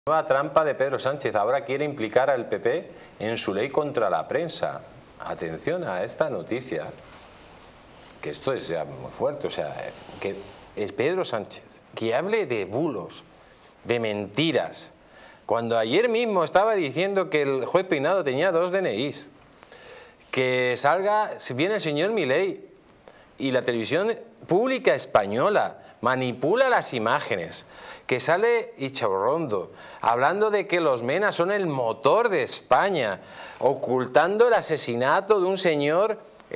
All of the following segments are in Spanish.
Nueva trampa de Pedro Sánchez, ahora quiere implicar al PP en su ley contra la prensa. Atención a esta noticia, que esto es ya muy fuerte, o sea, que es Pedro Sánchez, que hable de bulos, de mentiras, cuando ayer mismo estaba diciendo que el juez Peinado tenía 2 DNIs, que salga, viene el señor Milei y la televisión pública española manipula las imágenes, que sale Ichabrondo hablando de que los MENA son el motor de España, ocultando el asesinato de un señor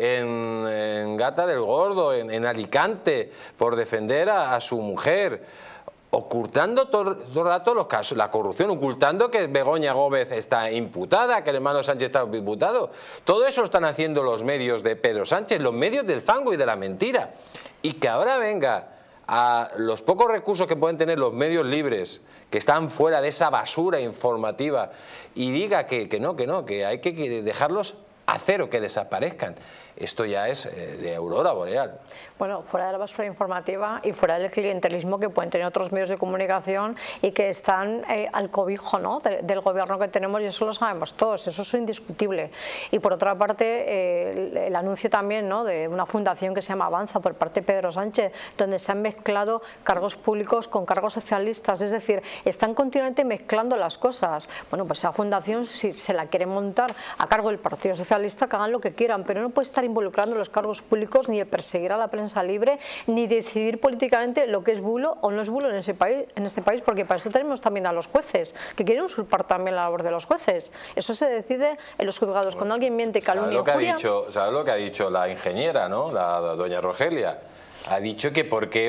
en Gata del Gordo, en Alicante, por defender a su mujer, ocultando todo el rato los casos, la corrupción, ocultando que Begoña Gómez está imputada, que el hermano Sánchez está imputado. Todo eso lo están haciendo los medios de Pedro Sánchez, los medios del fango y de la mentira. Y que ahora venga a los pocos recursos que pueden tener los medios libres, que están fuera de esa basura informativa, y diga que no, que hay que dejarlos a cero, que desaparezcan. Esto ya es de aurora boreal. Bueno, fuera de la basura informativa y fuera del clientelismo que pueden tener otros medios de comunicación y que están al cobijo, ¿no?, del gobierno que tenemos, y eso lo sabemos todos, eso es indiscutible. Y por otra parte, el anuncio también, ¿no?, de una fundación que se llama Avanza por parte de Pedro Sánchez, donde se han mezclado cargos públicos con cargos socialistas, es decir, están continuamente mezclando las cosas. Bueno, pues esa fundación, si se la quieren montar a cargo del Partido Socialista, que hagan lo que quieran, pero no puede estar involucrando los cargos públicos, ni de perseguir a la prensa libre, ni decidir políticamente lo que es bulo o no es bulo en este país, porque para eso tenemos también a los jueces, que quieren usurpar también la labor de los jueces. Eso se decide en los juzgados. Cuando alguien miente, calumnia, injuria... ¿Sabes lo que ha dicho la ingeniera, ¿no?, la doña Rogelia? Ha dicho que porque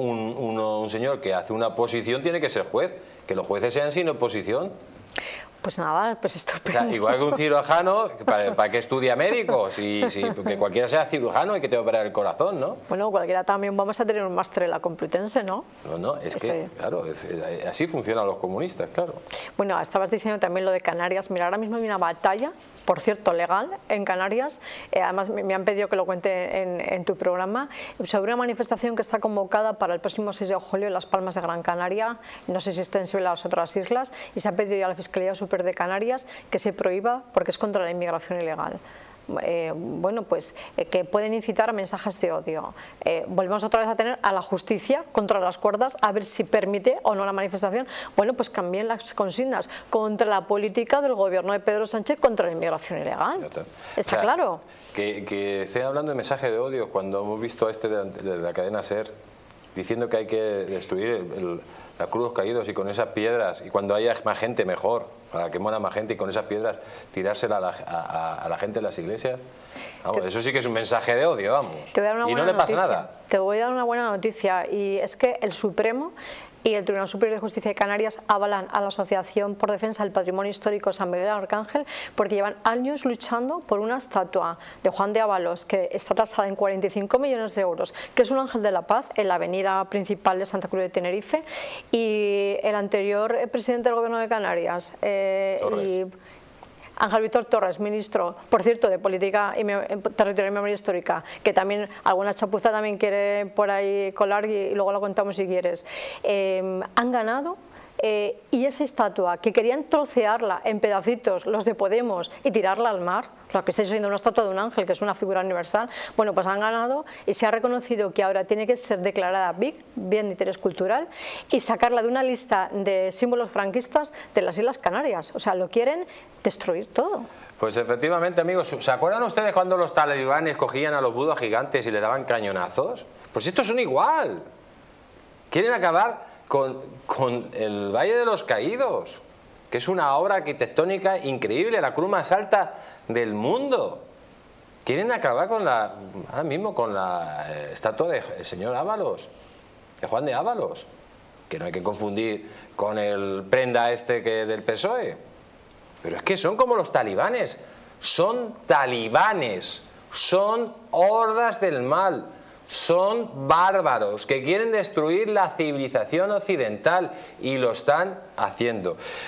un señor que hace una oposición tiene que ser juez, que los jueces sean sin oposición. Pues nada, pues estupendo. O sea, igual que un cirujano, ¿para qué estudia médico? Porque cualquiera sea cirujano y que te operar el corazón, ¿no? Bueno, cualquiera también vamos a tener un máster en la Complutense, ¿no? No, es que, claro, así funcionan los comunistas, claro. Bueno, estabas diciendo también lo de Canarias. Mira, ahora mismo hay una batalla, por cierto, legal, en Canarias. Además, me han pedido que lo cuente en tu programa, sobre una manifestación que está convocada para el próximo 6 de julio en Las Palmas de Gran Canaria. No sé si es extensible a las otras islas, y se ha pedido ya a la Fiscalía Superior de Canarias que se prohíba porque es contra la inmigración ilegal. Bueno, pues que pueden incitar a mensajes de odio. Volvemos otra vez a tener a la justicia contra las cuerdas, a ver si permite o no la manifestación. Bueno, pues cambien las consignas contra la política del gobierno de Pedro Sánchez contra la inmigración ilegal. ¿Está claro? Que estén hablando de mensaje de odio cuando hemos visto a este de la cadena SER diciendo que hay que destruir la cruz de los caídos y con esas piedras, y cuando haya más gente mejor, para que muera más gente, y con esas piedras tirársela a la gente de las iglesias. Vamos, eso sí que es un mensaje de odio, vamos. Y no le pasa nada. Te voy a dar una buena noticia, y es que el Supremo y el Tribunal Superior de Justicia de Canarias avalan a la Asociación por Defensa del Patrimonio Histórico San Miguel Arcángel, porque llevan años luchando por una estatua de Juan de Ábalos que está tasada en 45 millones de euros, que es un ángel de la paz en la avenida principal de Santa Cruz de Tenerife. Y el anterior presidente del Gobierno de Canarias, Ángel Víctor Torres, ministro, por cierto, de Política Territorial y Memoria Histórica, que también alguna chapuza también quiere por ahí colar, y luego lo contamos si quieres, han ganado. Y esa estatua, que querían trocearla en pedacitos los de Podemos y tirarla al mar, lo que estáis oyendo, una estatua de un ángel, que es una figura universal, bueno, pues han ganado, y se ha reconocido que ahora tiene que ser declarada bien de interés cultural, y sacarla de una lista de símbolos franquistas de las Islas Canarias. O sea, lo quieren destruir todo. Pues efectivamente, amigos, ¿se acuerdan ustedes cuando los talibanes cogían a los budas gigantes y le daban cañonazos? Pues estos son igual. Quieren acabar con el Valle de los Caídos, que es una obra arquitectónica increíble, la cruz más alta del mundo. Quieren acabar ahora mismo con la estatua del señor Ábalos, de Juan de Ábalos, que no hay que confundir con el prenda del PSOE. Pero es que son como los talibanes, son hordas del mal. Son bárbaros que quieren destruir la civilización occidental, y lo están haciendo.